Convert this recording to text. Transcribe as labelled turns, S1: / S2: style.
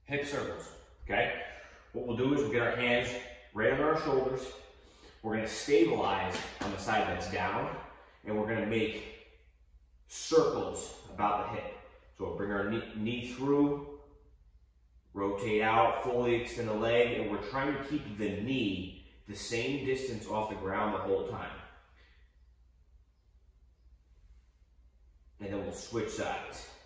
S1: hip circles, okay? What we'll do is we'll get our hands right under our shoulders. We're gonna stabilize on the side that's down, and we're gonna make circles about the hip. So we'll bring our knee through, rotate out, fully extend the leg, and we're trying to keep the knee the same distance off the ground the whole time. And then we'll switch sides.